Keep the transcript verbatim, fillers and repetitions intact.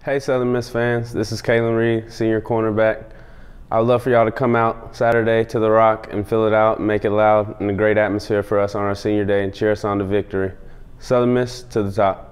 Hey Southern Miss fans, this is Kalan Reed, senior cornerback. I would love for y'all to come out Saturday to the Rock and fill it out and make it loud and a great atmosphere for us on our senior day and cheer us on to victory. Southern Miss to the top.